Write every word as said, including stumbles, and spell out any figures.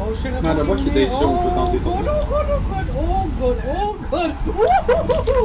Oh shit, I'm Non, d'abord qu'il y a des gens, on peut oh, tenter. good, oh, good, oh, good, oh, good, oh, good.